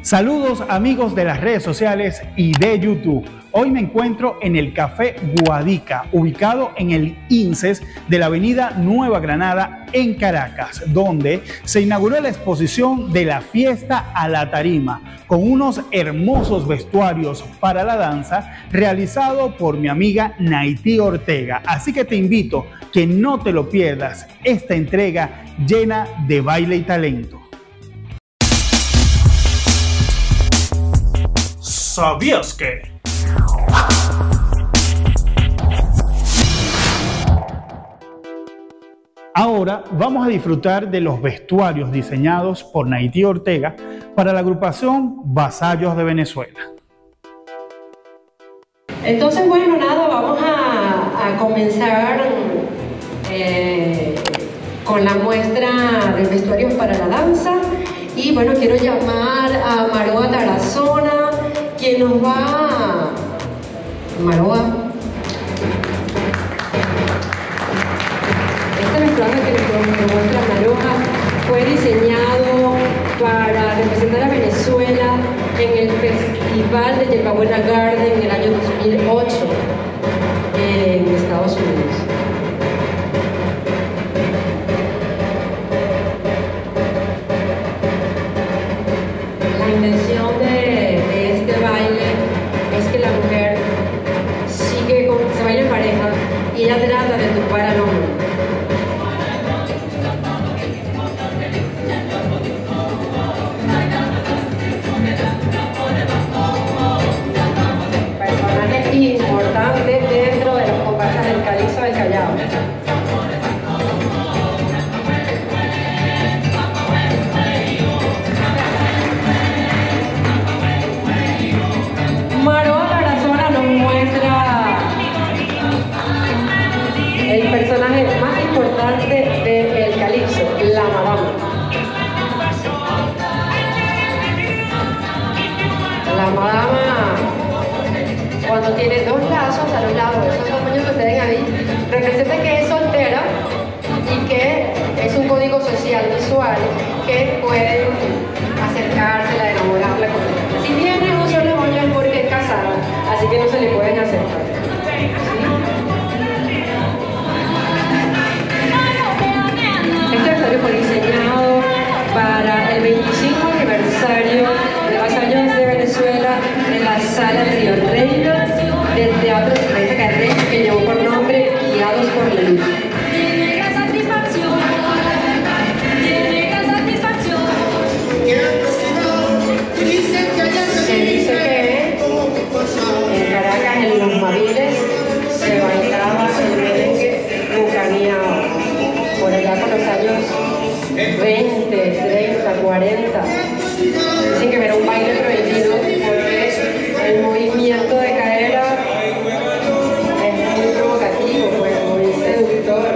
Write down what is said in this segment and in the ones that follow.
Saludos amigos de las redes sociales y de YouTube. Hoy me encuentro en el Café Guadica, ubicado en el INSES de la avenida Nueva Granada en Caracas, donde se inauguró la exposición de la fiesta a la tarima, con unos hermosos vestuarios para la danza realizado por mi amiga Naití Ortega. Así que te invito que no te lo pierdas, esta entrega llena de baile y talento. ¿Sabías que? Ahora vamos a disfrutar de los vestuarios diseñados por Naití Ortega para la agrupación Vasallos de Venezuela. Entonces, bueno, nada, vamos a comenzar con la muestra de vestuarios para la danza. Y bueno, quiero llamar a Maroa Tarazona, quien nos va... Maroa. Este vestuario que nos muestra Maroa fue diseñado para representar a Venezuela en el Festival de Yerbabuena Garden en el año 2008 en Estados Unidos. La intención de este baile es que la mujer se baila en pareja y ella trata de tumbar al hombre. Personaje importante dentro de los comparsas del Calixto del Callao. Maroa Tarazona nos muestra el personaje más importante del Calixto, la madama. La madama, cuando tiene dos lazos a los lados, esos dos moños que ustedes ven ahí, representa que es soltera y que es un código social visual que pueden acercársela, enamorarla con ella. Si tiene un solo moño es porque es casada, así que no se le pueden acercar. Este vestuario fue diseñado para el 25 aniversario de Vasallos de Venezuela en la Sala Río Reina del Teatro Raíza Carrera, que llevó por nombre Guiados por la Luz. Se dice que en Caracas, en los Maviles, se bailaba el merengue bucaneado. Por allá por los años 20, 30, 40. Dicen que era un baile prohibido porque el movimiento de cadera es muy provocativo, pues, muy seductor.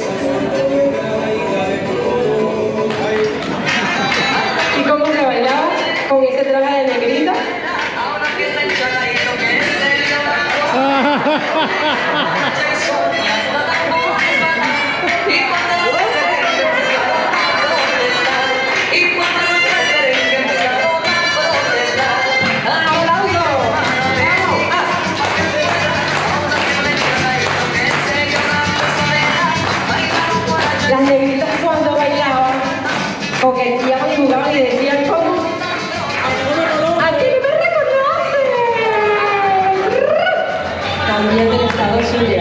¿Y cómo se bailaba? Con ese traje de negrita. Las negritas cuando bailaban, coqueteaban y jugaban y decían como ¡aquí me reconoce! También del estado Zulia.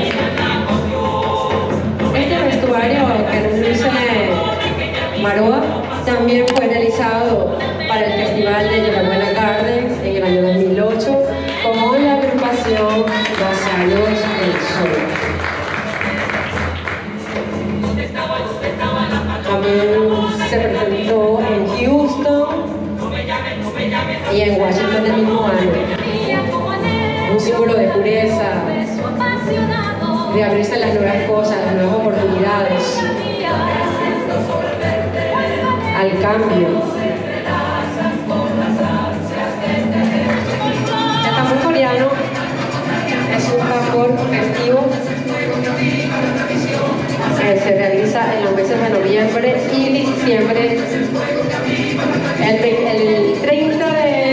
Este vestuario que nos luce Maroa también fue realizado para el Festival de Yerbabuena Gardens en el año 2008 con la agrupación Vasallos del Sol. También se presentó en Houston y en Washington el mismo año. Un símbolo de pureza, de abrirse a las nuevas cosas, las nuevas oportunidades, al cambio. El tambor coreano es un tambor festivo que se realiza en los meses de noviembre y diciembre. El 30 de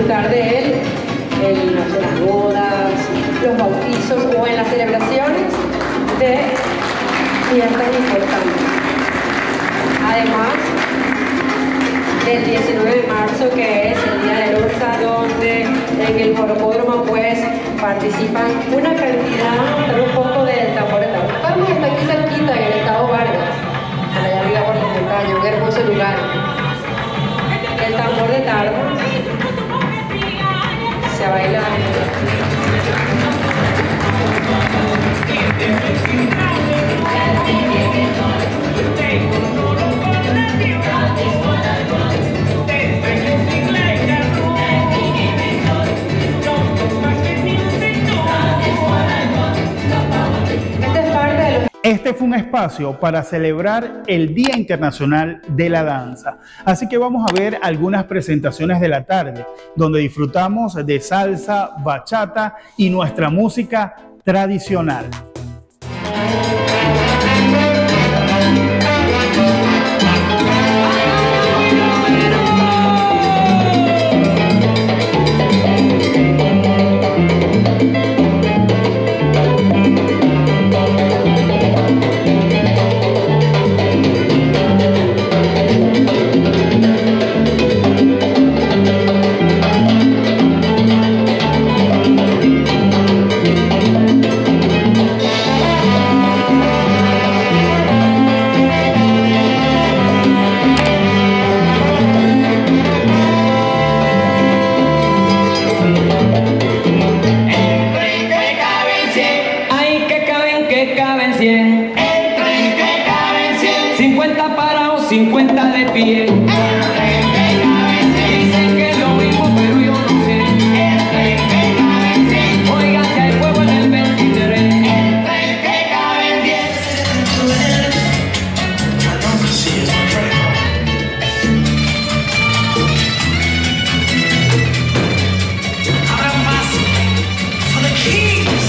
disfrutar de él en las bodas, los bautizos o en las celebraciones de fiestas importantes. Además del 19 de marzo, que es el Día de Loza, donde en el Jorocódromo pues participan una cantidad, un poco del tambor de tarma. Estamos aquí cerquita en el estado Vargas, allá arriba por la montaña, un hermoso lugar. El tambor de tarma se baila. Este fue un espacio para celebrar el Día Internacional de la Danza. Así que vamos a ver algunas presentaciones de la tarde, donde disfrutamos de salsa, bachata y nuestra música tradicional. Caben 100, 50 parados, 50 de pie. Dicen que es lo mismo, pero yo no sé. Oiga, si hay fuego en el 23. Abran paso for the kings.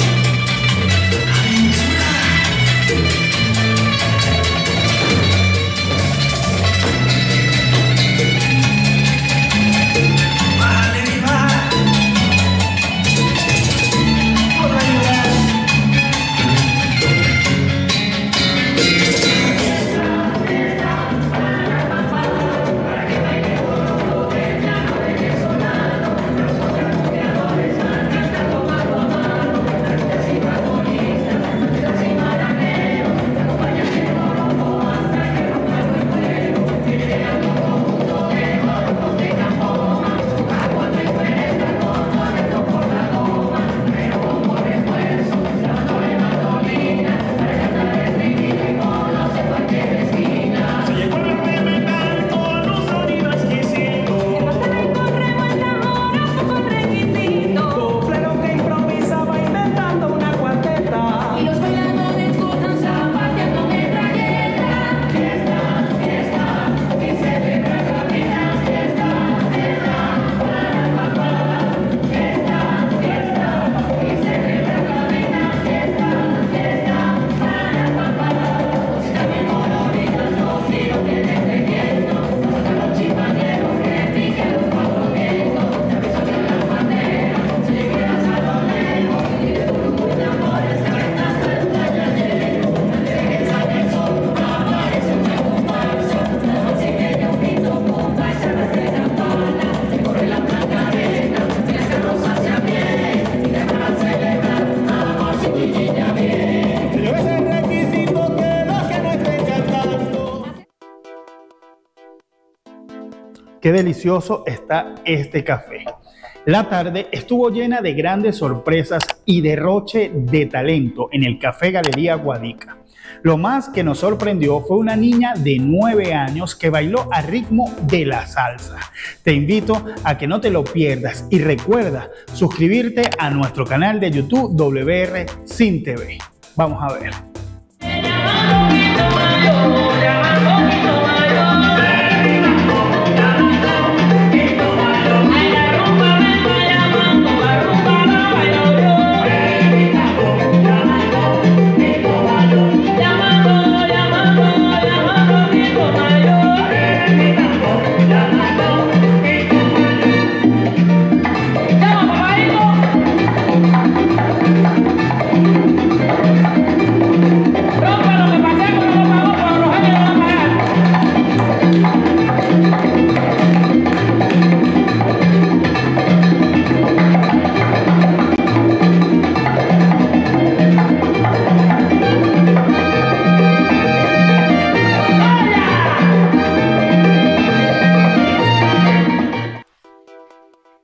Qué delicioso está este café. La tarde estuvo llena de grandes sorpresas y derroche de talento en el Café Galería Guadica. Lo más que nos sorprendió fue una niña de 9 años que bailó a ritmo de la salsa. Te invito a que no te lo pierdas y recuerda suscribirte a nuestro canal de YouTube WR Sin TV. Vamos a ver.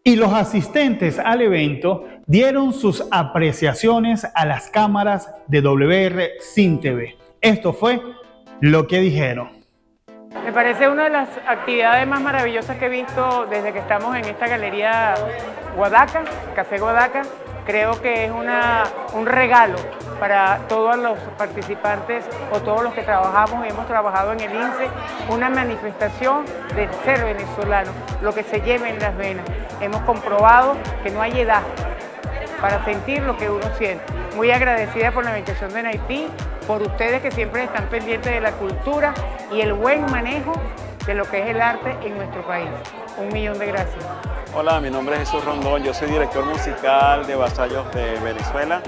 Y los asistentes al evento dieron sus apreciaciones a las cámaras de WR Cine TV. Esto fue lo que dijeron. Me parece una de las actividades más maravillosas que he visto desde que estamos en esta galería Guadaca, Café Guadaca. Creo que es un regalo para todos los participantes o todos los que trabajamos y hemos trabajado en el INSE, una manifestación del ser venezolano, lo que se lleva en las venas. Hemos comprobado que no hay edad para sentir lo que uno siente. Muy agradecida por la invitación de Naití, por ustedes que siempre están pendientes de la cultura y el buen manejo de lo que es el arte en nuestro país. 1.000.000 de gracias. Hola, mi nombre es Jesús Rondón, yo soy director musical de Vasallos de Venezuela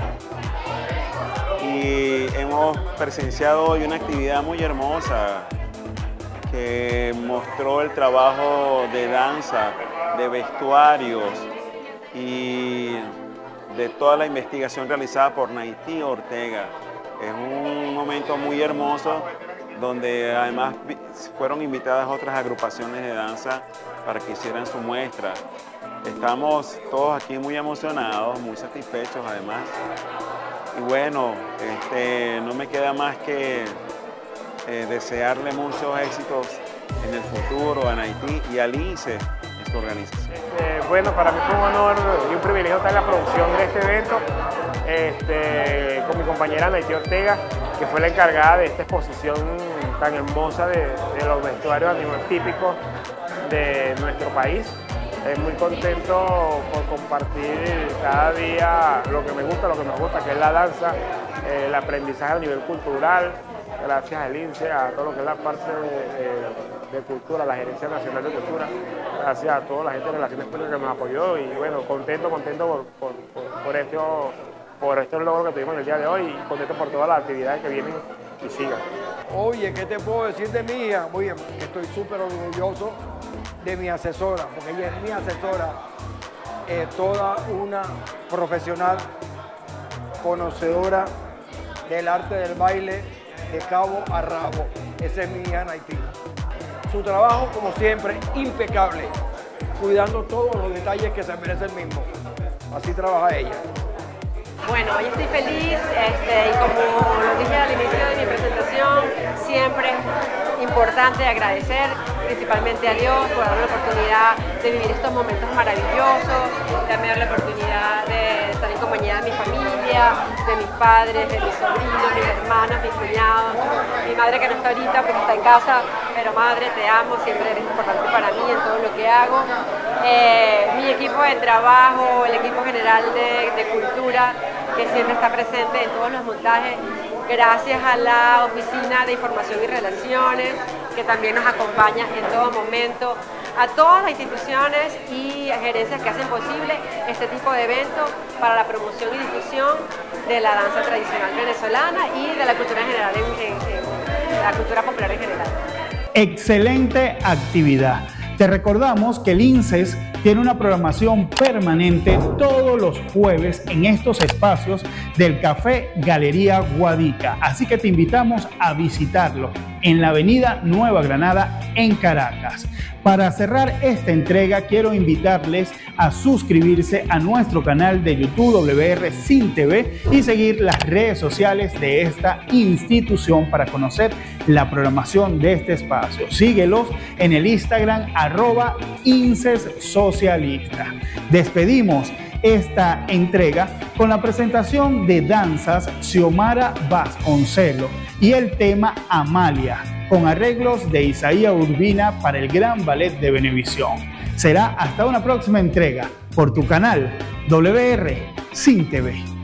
y hemos presenciado hoy una actividad muy hermosa que mostró el trabajo de danza, de vestuarios y de toda la investigación realizada por Naití Ortega. Es un momento muy hermoso donde además fueron invitadas otras agrupaciones de danza para que hicieran su muestra. Estamos todos aquí muy emocionados, muy satisfechos además. Y bueno, no me queda más que desearle muchos éxitos en el futuro a Naití y al INSE en su organización. Bueno, para mí fue un honor y un privilegio estar en la producción de este evento con mi compañera Naití Ortega, que fue la encargada de esta exposición tan hermosa de los vestuarios a nivel típico de nuestro país. Muy contento por compartir cada día lo que me gusta, lo que nos gusta, que es la danza, el aprendizaje a nivel cultural, gracias al INSE, a todo lo que es la parte de cultura, la Gerencia Nacional de Cultura, gracias a toda la gente de Relaciones Públicas que nos apoyó y bueno, contento por este logro que tuvimos en el día de hoy y contento por todas las actividades que vienen y sigan. Oye, ¿qué te puedo decir de mi hija? Muy bien, estoy súper orgulloso de mi asesora, porque ella es mi asesora, toda una profesional, conocedora del arte del baile de cabo a rabo. Esa es mi hija Naití. Su trabajo, como siempre, impecable, cuidando todos los detalles que se merece el mismo. Así trabaja ella. Bueno, hoy estoy feliz y como lo dije al inicio de mi presentación, siempre es importante agradecer principalmente a Dios por darme la oportunidad de vivir estos momentos maravillosos, darme la oportunidad de estar en compañía de mi familia, de mis padres, de mis sobrinos, mis hermanas, mis cuñados, mi madre que no está ahorita porque está en casa, pero madre, te amo, siempre eres importante para mí en todo lo que hago. Mi equipo de trabajo, el equipo general de cultura, que siempre está presente en todos los montajes, gracias a la Oficina de Información y Relaciones, que también nos acompaña en todo momento, a todas las instituciones y gerencias que hacen posible este tipo de eventos para la promoción y difusión de la danza tradicional venezolana y de la cultura en general, la cultura popular en general. Excelente actividad. Te recordamos que el INSES tiene una programación permanente todos los jueves en estos espacios del Café Galería Guadica. Así que te invitamos a visitarlo en la avenida Nueva Granada en Caracas. Para cerrar esta entrega, quiero invitarles a suscribirse a nuestro canal de YouTube WR Cine TV y seguir las redes sociales de esta institución para conocer la programación de este espacio. Síguelos en el Instagram @INSESSocialista. Despedimos esta entrega con la presentación de danzas Xiomara Vasconcelos y el tema Amalia, con arreglos de Isaías Urbina para el Gran Ballet de Venevisión. Será hasta una próxima entrega por tu canal WR Cine TV.